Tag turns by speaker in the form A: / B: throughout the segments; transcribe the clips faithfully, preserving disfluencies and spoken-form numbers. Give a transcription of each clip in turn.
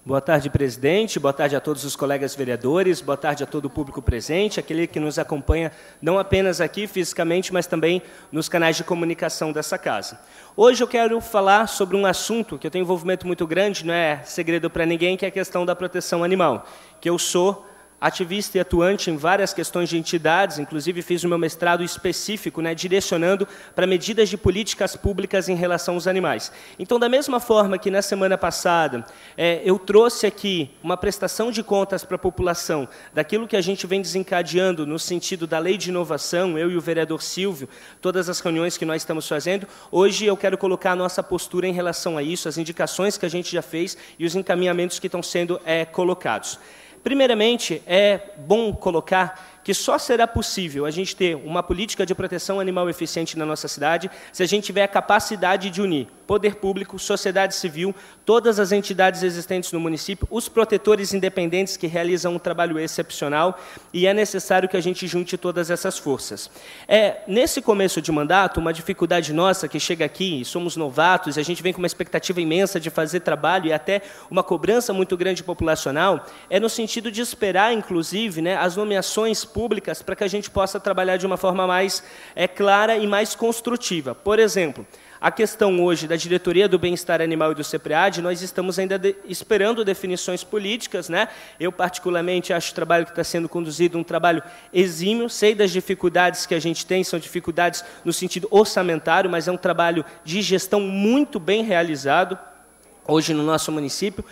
A: Boa tarde, presidente. Boa tarde a todos os colegas vereadores. Boa tarde a todo o público presente, aquele que nos acompanha não apenas aqui fisicamente, mas também nos canais de comunicação dessa casa. Hoje eu quero falar sobre um assunto que eu tenho envolvimento muito grande, não é segredo para ninguém, que é a questão da proteção animal, que eu sou ativista e atuante em várias questões de entidades, inclusive fiz o meu mestrado específico, né, direcionando para medidas de políticas públicas em relação aos animais. Então, da mesma forma que na semana passada é, eu trouxe aqui uma prestação de contas para a população daquilo que a gente vem desencadeando no sentido da lei de inovação, eu e o vereador Silvio, todas as reuniões que nós estamos fazendo, hoje eu quero colocar a nossa postura em relação a isso, as indicações que a gente já fez e os encaminhamentos que estão sendo é, colocados. Primeiramente, é bom colocar que só será possível a gente ter uma política de proteção animal eficiente na nossa cidade se a gente tiver a capacidade de unir poder público, sociedade civil, todas as entidades existentes no município, os protetores independentes que realizam um trabalho excepcional, e é necessário que a gente junte todas essas forças. É, nesse começo de mandato, uma dificuldade nossa que chega aqui, somos novatos, a gente vem com uma expectativa imensa de fazer trabalho e até uma cobrança muito grande populacional, é no sentido de esperar, inclusive, né, as nomeações públicas para que a gente possa trabalhar de uma forma mais é, clara e mais construtiva. Por exemplo, a questão hoje da diretoria do bem-estar animal e do CEPREAD, nós estamos ainda de, esperando definições políticas, né? Eu, particularmente, acho o trabalho que está sendo conduzido um trabalho exímio, sei das dificuldades que a gente tem, são dificuldades no sentido orçamentário, mas é um trabalho de gestão muito bem realizado hoje no nosso município.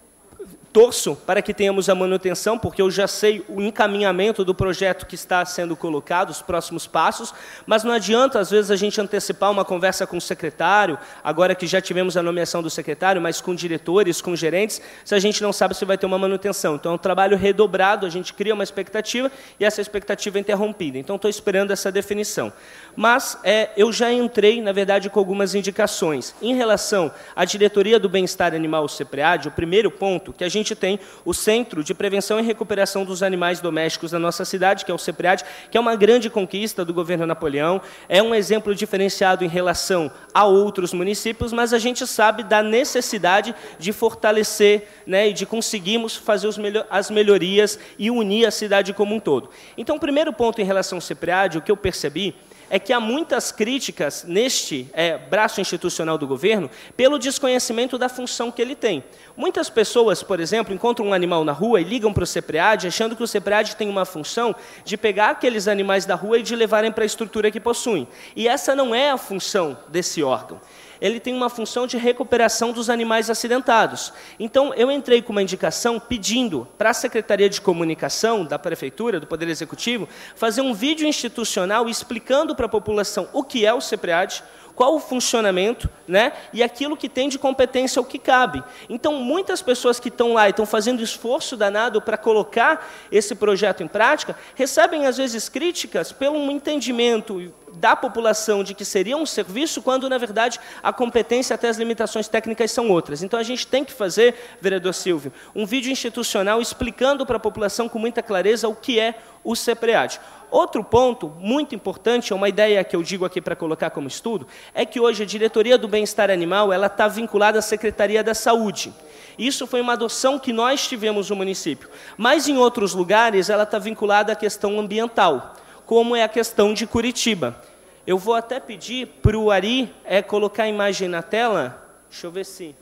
A: Torço para que tenhamos a manutenção, porque eu já sei o encaminhamento do projeto que está sendo colocado, os próximos passos, mas não adianta, às vezes, a gente antecipar uma conversa com o secretário, agora que já tivemos a nomeação do secretário, mas com diretores, com gerentes, se a gente não sabe se vai ter uma manutenção. Então, é um trabalho redobrado, a gente cria uma expectativa e essa expectativa é interrompida. Então, estou esperando essa definição. Mas é, eu já entrei, na verdade, com algumas indicações. Em relação à diretoria do bem-estar animal, o CEPREAD, o primeiro ponto que a gente A gente tem o Centro de Prevenção e Recuperação dos Animais Domésticos da nossa cidade, que é o CEPREAD, que é uma grande conquista do governo Napoleão, é um exemplo diferenciado em relação a outros municípios, mas a gente sabe da necessidade de fortalecer, né, e de conseguirmos fazer os melhor, as melhorias e unir a cidade como um todo. Então, o primeiro ponto em relação ao CEPREAD, o que eu percebi, é que há muitas críticas neste é, braço institucional do governo pelo desconhecimento da função que ele tem. Muitas pessoas, por exemplo, encontram um animal na rua e ligam para o CEPREAD achando que o CEPREAD tem uma função de pegar aqueles animais da rua e de levarem para a estrutura que possuem. E essa não é a função desse órgão. Ele tem uma função de recuperação dos animais acidentados. Então, eu entrei com uma indicação pedindo para a Secretaria de Comunicação da Prefeitura, do Poder Executivo, fazer um vídeo institucional explicando para a população o que é o CEPREAD, qual o funcionamento, né, e aquilo que tem de competência, o que cabe. Então, muitas pessoas que estão lá e estão fazendo esforço danado para colocar esse projeto em prática, recebem, às vezes, críticas pelo um entendimento da população de que seria um serviço, quando, na verdade, a competência até as limitações técnicas são outras. Então, a gente tem que fazer, vereador Silvio, um vídeo institucional explicando para a população com muita clareza o que é o CEPREAD. Outro ponto muito importante, é uma ideia que eu digo aqui para colocar como estudo, é que hoje a diretoria do bem-estar animal ela está vinculada à Secretaria da Saúde. Isso foi uma adoção que nós tivemos no município. Mas em outros lugares ela está vinculada à questão ambiental, como é a questão de Curitiba. Eu vou até pedir para o Ari é, colocar a imagem na tela. Deixa eu ver se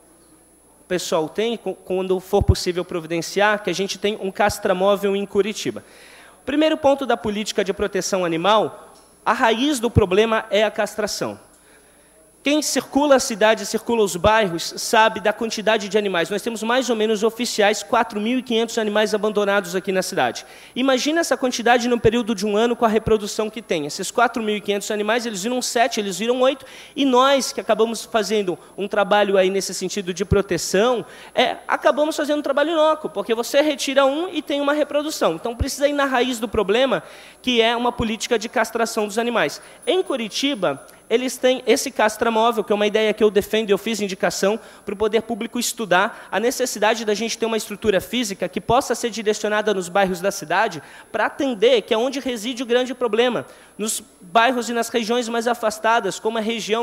A: o pessoal tem, quando for possível providenciar, que a gente tem um castramóvel em Curitiba. Primeiro ponto da política de proteção animal, a raiz do problema é a castração. Quem circula a cidade, circula os bairros, sabe da quantidade de animais. Nós temos mais ou menos oficiais quatro mil e quinhentos animais abandonados aqui na cidade. Imagina essa quantidade no período de um ano com a reprodução que tem. Esses quatro mil e quinhentos animais, eles viram sete, eles viram oito, e nós que acabamos fazendo um trabalho aí nesse sentido de proteção, é, acabamos fazendo um trabalho inócuo, porque você retira um e tem uma reprodução. Então precisa ir na raiz do problema, que é uma política de castração dos animais. Em Curitiba, eles têm esse castramóvel, que é uma ideia que eu defendo e eu fiz indicação para o poder público estudar a necessidade da gente ter uma estrutura física que possa ser direcionada nos bairros da cidade para atender, que é onde reside o grande problema, nos bairros e nas regiões mais afastadas, como a região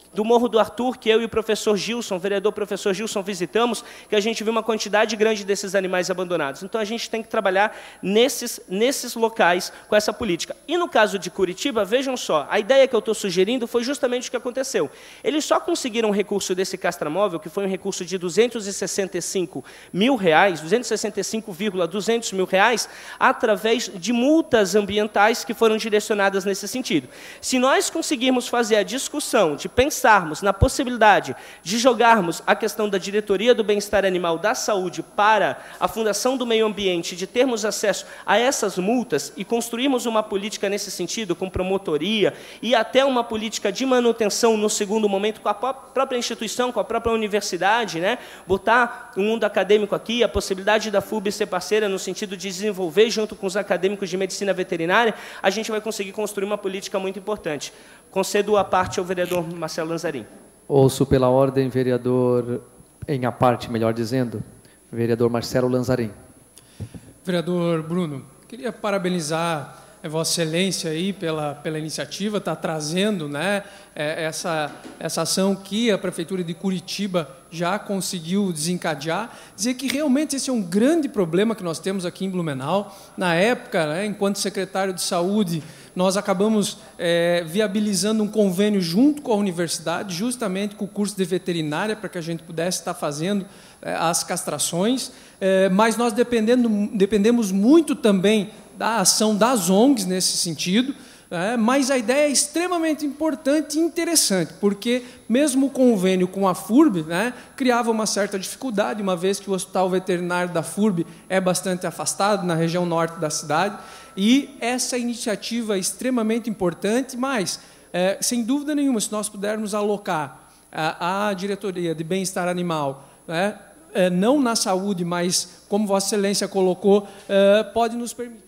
A: do Morro do Arthur, que eu e o professor Gilson, o vereador professor Gilson, visitamos, que a gente viu uma quantidade grande desses animais abandonados. Então, a gente tem que trabalhar nesses, nesses locais com essa política. E no caso de Curitiba, vejam só, a ideia que eu estou sugerindo foi justamente o que aconteceu. Eles só conseguiram um recurso desse castramóvel, que foi um recurso de duzentos e sessenta e cinco mil reais, duzentos e sessenta e cinco vírgula duzentos mil reais, através de multas ambientais que foram direcionadas nesse sentido. Se nós conseguirmos fazer a discussão de pensarmos na possibilidade de jogarmos a questão da diretoria do bem-estar animal da saúde para a Fundação do Meio Ambiente, de termos acesso a essas multas e construirmos uma política nesse sentido, com promotoria e até uma política de manutenção no segundo momento com a própria instituição, com a própria universidade, né? Botar o mundo acadêmico aqui, a possibilidade da F U B ser parceira no sentido de desenvolver junto com os acadêmicos de medicina veterinária, a gente vai conseguir construir uma política muito importante. Concedo a parte ao vereador Marcelo Lanzarin.
B: Ouço pela ordem, vereador, em a parte, melhor dizendo, vereador Marcelo Lanzarin.
C: Vereador Bruno, queria parabenizar a Vossa Excelência aí pela, pela iniciativa, está trazendo, né, essa, essa ação que a Prefeitura de Curitiba já conseguiu desencadear, dizer que realmente esse é um grande problema que nós temos aqui em Blumenau. Na época, né, enquanto secretário de Saúde, nós acabamos é, viabilizando um convênio junto com a universidade, justamente com o curso de veterinária, para que a gente pudesse estar fazendo é, as castrações, é, mas nós dependendo, dependemos muito também da ação das O N Gs nesse sentido, é, mas a ideia é extremamente importante e interessante, porque mesmo o convênio com a F U R B, né, criava uma certa dificuldade, uma vez que o hospital veterinário da F U R B é bastante afastado, na região norte da cidade, e essa iniciativa é extremamente importante, mas, é, sem dúvida nenhuma, se nós pudermos alocar a, a diretoria de bem-estar animal, né, é, não na saúde, mas, como Vossa Excelência colocou, é, pode nos permitir.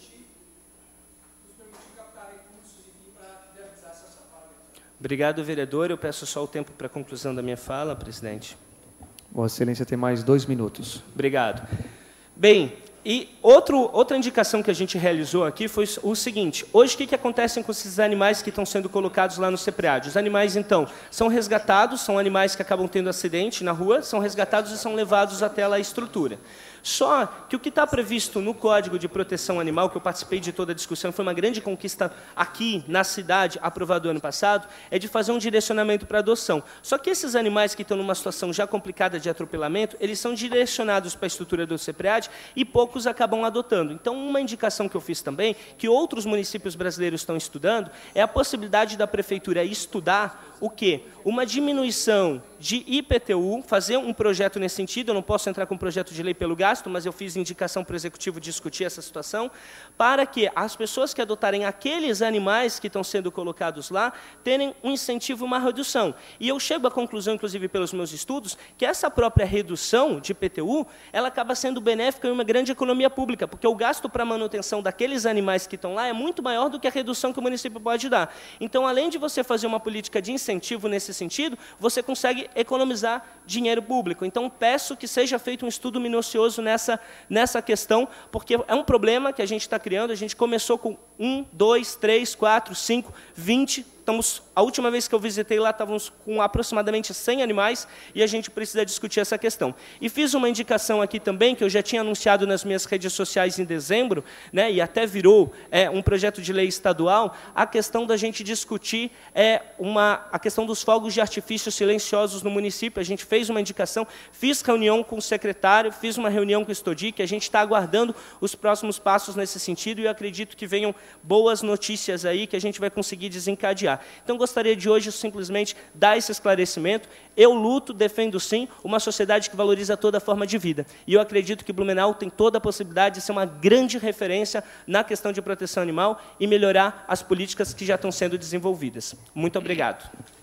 A: Obrigado, vereador. Eu peço só o tempo para a conclusão da minha fala, presidente.
B: Vossa Excelência tem mais dois minutos.
A: Obrigado. Bem, e outro, outra indicação que a gente realizou aqui foi o seguinte: hoje, o que, que acontece com esses animais que estão sendo colocados lá no CEPREAD? Os animais, então, são resgatados, são animais que acabam tendo acidente na rua, são resgatados e são levados até lá a estrutura. Só que o que está previsto no Código de Proteção Animal, que eu participei de toda a discussão, foi uma grande conquista aqui na cidade, aprovado ano passado, é de fazer um direcionamento para adoção. Só que esses animais que estão numa situação já complicada de atropelamento, eles são direcionados para a estrutura do CEPREAD e poucos acabam adotando. Então, uma indicação que eu fiz também, que outros municípios brasileiros estão estudando, é a possibilidade da prefeitura estudar o quê? Uma diminuição de I P T U, fazer um projeto nesse sentido. Eu não posso entrar com um projeto de lei pelo gasto, mas eu fiz indicação para o Executivo discutir essa situação, para que as pessoas que adotarem aqueles animais que estão sendo colocados lá, terem um incentivo, uma redução. E eu chego à conclusão, inclusive pelos meus estudos, que essa própria redução de I P T U, ela acaba sendo benéfica em uma grande economia pública, porque o gasto para a manutenção daqueles animais que estão lá é muito maior do que a redução que o município pode dar. Então, além de você fazer uma política de incentivo, incentivo nesse sentido, você consegue economizar dinheiro público. Então, peço que seja feito um estudo minucioso nessa, nessa questão, porque é um problema que a gente está criando. A gente começou com um, dois, três, quatro, cinco, vinte... Estamos, a última vez que eu visitei lá, estávamos com aproximadamente cem animais e a gente precisa discutir essa questão. E fiz uma indicação aqui também, que eu já tinha anunciado nas minhas redes sociais em dezembro, né, e até virou é, um projeto de lei estadual, a questão da gente discutir é, uma, a questão dos fogos de artifício silenciosos no município. A gente fez uma indicação, fiz reunião com o secretário, fiz uma reunião com o Estodic, a gente está aguardando os próximos passos nesse sentido e eu acredito que venham boas notícias aí que a gente vai conseguir desencadear. Então, gostaria de hoje simplesmente dar esse esclarecimento. Eu luto, defendo sim, uma sociedade que valoriza toda forma de vida. E eu acredito que Blumenau tem toda a possibilidade de ser uma grande referência na questão de proteção animal e melhorar as políticas que já estão sendo desenvolvidas. Muito obrigado.